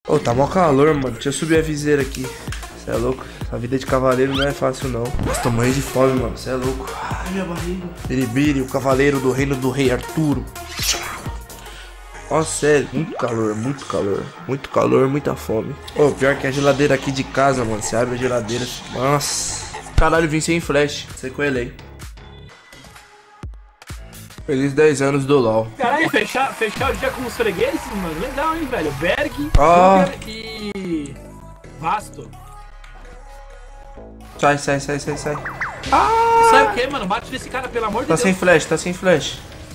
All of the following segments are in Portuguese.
Ô, tá mó calor, mano. Deixa eu subir a viseira aqui. Cê é louco. A vida de cavaleiro não é fácil, não. Nossa, tô morrendo de fome, mano. Cê é louco. Ai, minha barriga. Biribiri, o cavaleiro do reino do rei Arturo. Nossa, sério. Muito calor, muito calor. Muito calor, muita fome. Ô, pior que a geladeira aqui de casa, mano. Você abre a geladeira. Nossa. Caralho, vim sem flash. Sequelei. Feliz 10 anos do LoL. Caralho, fechar o dia com os fregueses, mano. Legal, hein, velho. Berg, Ó. e Vasto. Sai. Sai o quê, mano? Bate nesse cara, pelo amor de Tá Deus. sem flash, tá sem flash.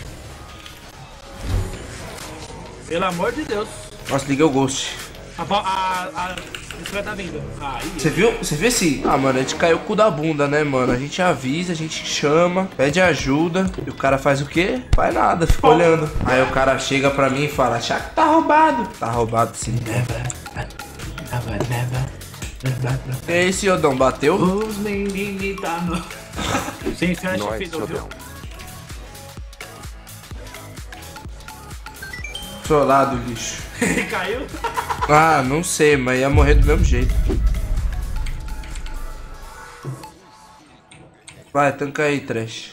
Pelo amor de Deus. Nossa, liguei o Ghost. Isso vai tá vindo. Aí. Você viu? Você viu esse? Ah, mano, a gente caiu o cu da bunda, né, mano? A gente avisa, a gente chama, pede ajuda. E o cara faz o quê? Faz nada, fica olhando. Aí o cara chega pra mim e fala: Chaco, tá roubado. Tá roubado sim. E aí, Ciodão, bateu? Os meninos tá no. Sem flash, filho, viu? Trollado, bicho. Ele caiu? Ah, não sei, mas ia morrer do mesmo jeito. Vai, tanca aí, trash.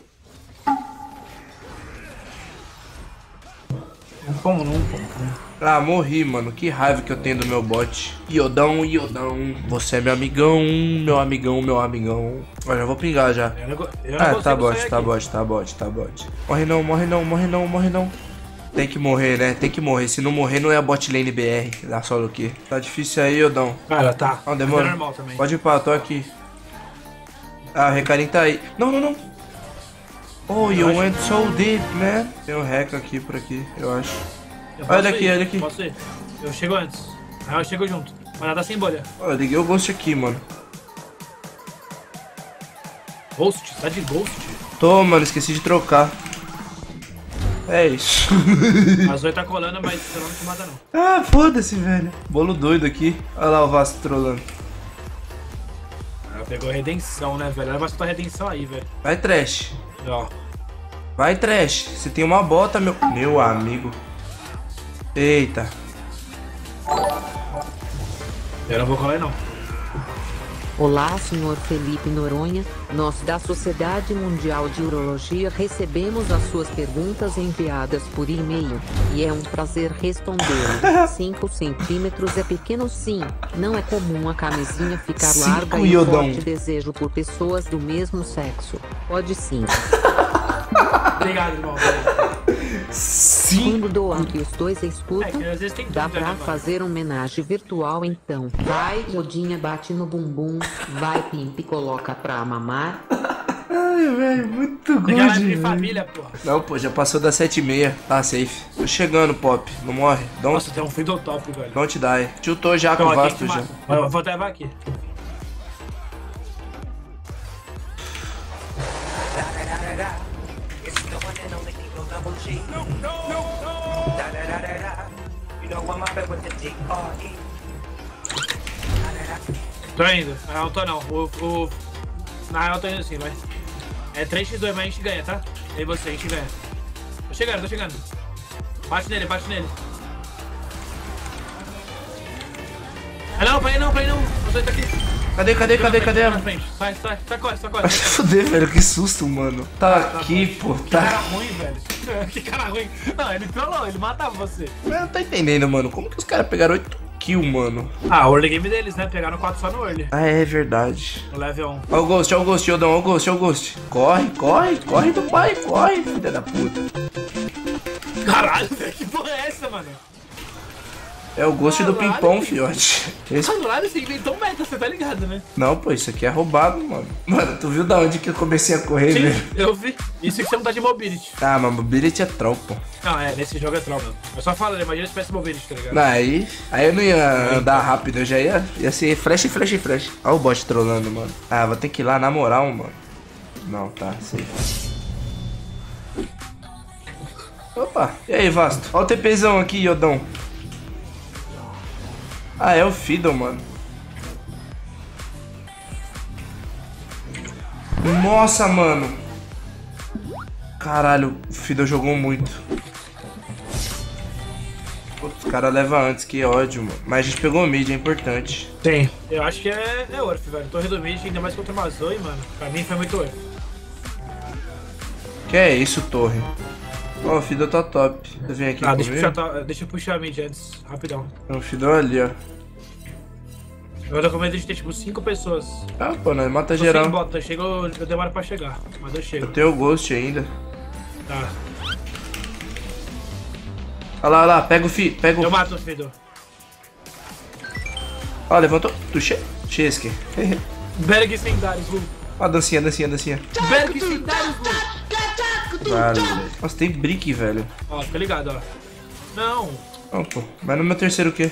Como não? Ah, morri, mano. Que raiva que eu tenho do meu bot. Iodão. Você é meu amigão. Olha, eu vou pingar já. Ah, tá bot. Morre não. Tem que morrer, né? Tem que morrer. Se não morrer, não é a bot lane BR. Dá só o quê? Tá difícil aí, Iodão. Cara, tá. Não, demora. É normal também. Pode ir pra, tô aqui. Ah, o Recarim tá aí. Não. Oh, you went so deep, man. Tem um Reca aqui por aqui, eu acho. Olha aqui. Posso ir? Eu chego antes. Aí eu chego junto. Mas ela tá sem bolha. Ó, eu liguei o Ghost aqui, mano. Ghost? Tá de Ghost? Tô, mano, esqueci de trocar. É isso. A Zoe tá colando, mas você não te mata não. Ah, foda-se, velho. Bolo doido aqui. Olha lá o Vasco trolando. Ela pegou a redenção, né, velho? Ela vai soltar a redenção aí, velho. Vai, trash. Ó. Vai, trash. Você tem uma bota, meu amigo. Eita. Eu não vou colar, não. Olá, senhor Felipe Noronha. Nós da Sociedade Mundial de Urologia recebemos as suas perguntas enviadas por e-mail e é um prazer respondê-lo. 5 centímetros é pequeno, sim. Não é comum a camisinha ficar larga e um forte desejo por pessoas do mesmo sexo. Pode sim. Obrigado, irmão. Sim. Quando doam que os dois escutam, que às vezes tem dá dúvida, pra né, mano? fazer homenagem virtual então. Vai, Rodinha, bate no bumbum. Vai, Pimp, coloca pra mamar. Ai, velho, muito Tem live de good. família, porra. Não, pô, já passou das 7h30. Tá safe. Tô chegando, Pop. Não morre. Nossa, tem um Fiddle top, velho. Don't die. Tiltou já com o Vasto já. Eu vou levar aqui. Tô indo. Na real, tô não. Na real, tô indo assim, vai. É 3x2, mas a gente ganha, tá? Eu e você, a gente ganha. Tô chegando. Bate nele. Ah, não, pra aí não. Você tá aqui. Cadê? Na frente. Sai, corre. Vai se fuder, velho. Que susto, mano. Tá aqui, pô. Que Tá. cara ruim, velho. Que cara ruim. Não, ele trollou, ele matava você. Eu não tô entendendo, mano. Como que os caras pegaram 8 kills, mano? Ah, o early game deles, né? Pegaram 4 só no early. Ah, é verdade. No level 1. Ó o Ghost, Yodão. Ó o Ghost. Corre do pai. Corre, filha da puta. Caralho, velho, que porra é essa, mano? É o Ghost do Caralho. Pimpão, fiote. Esse... Caralho, você inventou meta, você tá ligado, né? Não, pô, isso aqui é roubado, mano. Mano, tu viu da onde que eu comecei a correr, Sim, velho? eu vi. Isso que você não tá de mobility. Ah, mas mobility é troll, pô. Não, nesse jogo é troll, mano. Eu só falo, imagina se tivesse mobility, tá ligado? Não, aí eu não ia andar rápido, eu já ia ser flash. Olha o bot trolando, mano. Ah, vou ter que ir lá na moral, mano. Não, tá, sei. Opa, e aí, Vasto? Olha o TPzão aqui, Yodão. Ah, é o Fiddle, mano. Nossa, mano. Caralho, o Fiddle jogou muito. Outros cara leva antes, que ódio, mano. Mas a gente pegou o mid, é importante. Tem. Eu acho que é Orf, velho. Torre do mid, ainda mais contra uma Zoe, mano. Pra mim foi muito Orf. Que é isso, torre? Ó, o Fiddle tá top. Você vem aqui deixa eu puxar a mid antes, rapidão. O Fiddle ali, ó. Eu tô com medo de ter tipo 5 pessoas. Ah, pô, nós mata geral. Bota, eu demoro pra chegar, mas eu chego. Eu tenho o Ghost ainda. Tá. Olha lá, pega o pega o... Eu mato o Fiddle. Ó, levantou. Tu Chesky. Berg sem Darius, Lu. Ó, dancinha. Berg sem Darius, Lu. Vale, velho. Nossa, tem brick, velho. Ó, fica ligado, ó. Não. Não, pô. Vai no meu terceiro o quê?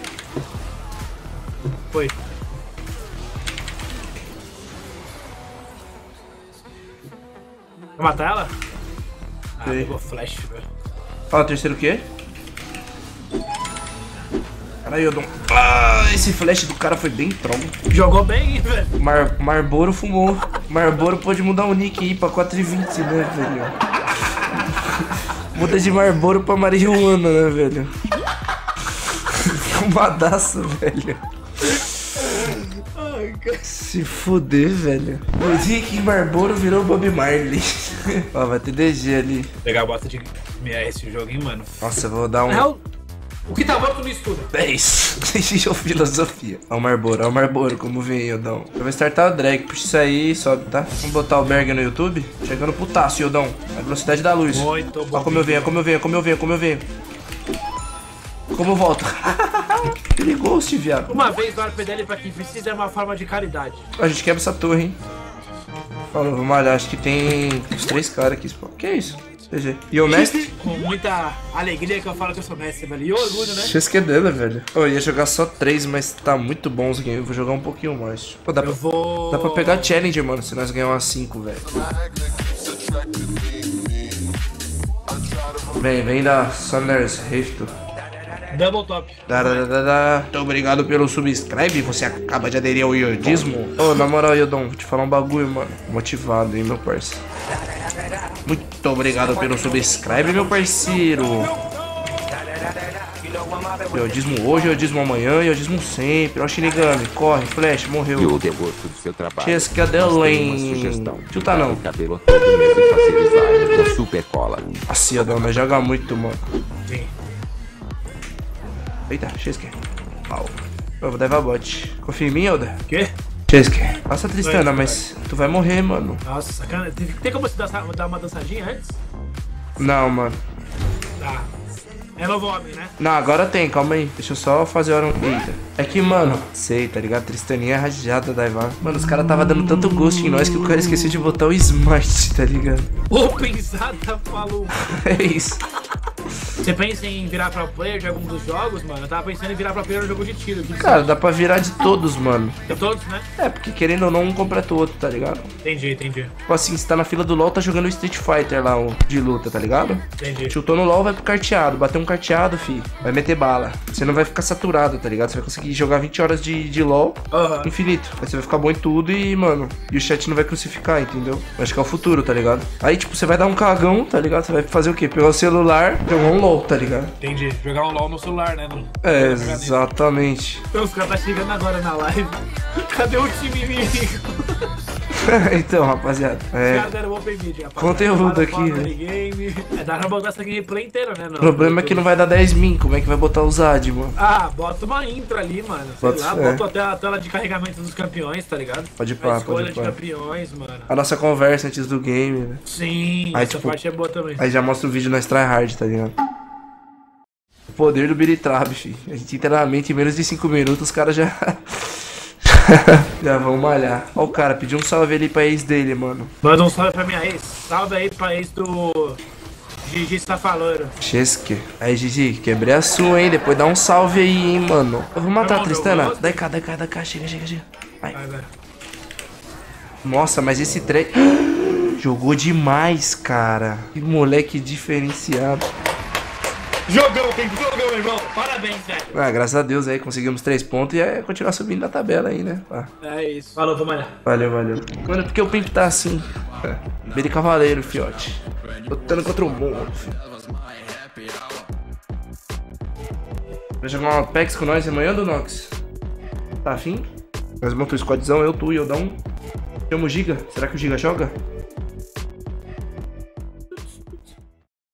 Foi. Vai matar ela? Ah, Sei. pegou flash, velho. Ó, terceiro o quê? Caralho, eu dou... Ah, esse flash do cara foi bem tronco. Jogou bem, hein, velho? Marboro fumou. Marboro pode mudar o nick aí pra 4,20, né, velho? Muda de Marboro pra marihuana, né, velho? Fumadaço, velho. Ai, cara. Se fuder, velho. O Rick Marboro virou Bob Marley. Ó, vai ter DG ali. Pegar a bota de esse jogo, hein, mano. Nossa, eu vou dar um... Não, o que tá bom tu não estuda. 10. Filosofia. Ó o Marboro, como vem, Yodão. Eu vou startar o drag, puxa isso aí, sobe, tá? Vamos botar o Berg no YouTube. Chegando putaço, Yodão. A velocidade da luz. Muito bom. Ó como eu venho. Como eu volto. Ele ghost, viado. Uma vez o ARP dele pra quem precisa é uma forma de caridade. A gente quebra essa torre, hein? Falou, vamos olhar. Acho que tem uns 3 caras aqui. Que é isso? GG. E o mestre? Com muita alegria que eu falo que eu sou mestre, velho. E orgulho, né? Esqueci dela, velho. Eu ia jogar só 3, mas tá muito bom os games. Eu vou jogar um pouquinho mais. Pô, dá pra pegar Challenger, mano, se nós ganhar umas 5, velho. Vem da Summer's Rift. Double top. Muito obrigado pelo subscribe. Você acaba de aderir ao iodismo. Ô, na moral, Iodão, vou te falar um bagulho, mano. Motivado, hein, meu parceiro. Muito obrigado pelo subscribe, meu parceiro. Iodismo hoje, iodismo amanhã, iodismo sempre. Ó, Shinigami, corre, flash, morreu. Eu gosto do seu trabalho. Chesca Delen. Chuta não. Cabelo todo mês e fazer design com super cola. Assim, Iodão, mas joga muito, mano. Sim. Eita, Chesca. Pau. Eu vou levar bot. Confia em mim, Yoda? Quê? Chesca. Passa a Tristana, mas tu vai morrer, mano. Nossa, sacana. Tem como você dar uma dançadinha antes? Não, mano. Tá. É novo homem, né? Não, agora tem, calma aí. Deixa eu só fazer hora. Eita. É que, mano, sei, tá ligado? Tristaninha é rajada da Ivan. Mano, os caras tava dando tanto gosto em nós que o cara esqueceu de botar o smite, tá ligado? Ô, pensada, falou. É isso. Você pensa em virar pro player de algum dos jogos, mano? Eu tava pensando em virar pro player no jogo de tiro. Cara, dá pra virar de todos, mano. De todos, né? É, porque querendo ou não, um completa o outro, tá ligado? Entendi. Tipo assim, você tá na fila do LoL, tá jogando o Street Fighter lá, o de luta, tá ligado? Entendi. Chutou no LoL, vai pro carteado. Bateu um carteado, fi. Vai meter bala. Você não vai ficar saturado, tá ligado? Você vai conseguir jogar 20 horas de LoL infinito. Aí você vai ficar bom em tudo e, mano, e o chat não vai crucificar, entendeu? Acho que é o futuro, tá ligado? Aí, tipo, você vai dar um cagão, tá ligado? Você vai fazer o quê? Pegar o celular, jogar um LoL, tá ligado? Entendi. Jogar um LoL no celular, né? É, exatamente. Então, os caras tá chegando agora na live. Cadê o time inimigo? Então, rapaziada. Os caras deram open media, rapaziada. Conteúdo aqui, velho. Game. Dá pra botar essa gameplay inteira, né? O problema é que não vai dar 10 min. Como é que vai botar o Zad, mano? Ah, bota uma intro ali, mano. Sei Bota lá, fé. bota até a tela de carregamento dos campeões, tá ligado? Pode A pá, escolha pode de pá. campeões, mano. A nossa conversa antes do game, né? Sim, Aí, essa tipo, parte é boa também. Aí já mostra o vídeo nós tryhard, tá ligado? O poder do Billy Trap, fi. A gente entra na mente em menos de 5 minutos, os caras já... já vão malhar. Ó o cara, pediu um salve ali pra ex dele, mano. Manda um salve pra minha ex. Salve aí pra ex do... Gigi está falando. Chesque. Aí, Gigi, quebrei a sua, hein? Depois dá um salve aí, hein, mano. Eu vou matar a Não, Tristana. não, Dai cá. Chega. Vai. Vai, velho. Nossa, mas esse trem... Jogou demais, cara. Que moleque diferenciado. Jogão, meu irmão. Parabéns, velho. Ah, graças a Deus aí, conseguimos 3 pontos e é continuar subindo na tabela aí, né? Ah, É isso. Falou, vamos lá. valeu. Mano, porque o Pimp tá assim? Bem de cavaleiro, fiote. Lutando contra o mundo, filho. Vai jogar uma PEX com nós amanhã, do Nox? Tá afim? Nós montamos o squadzão, eu, tu e eu dá um. Chama o Giga. Será que o Giga joga?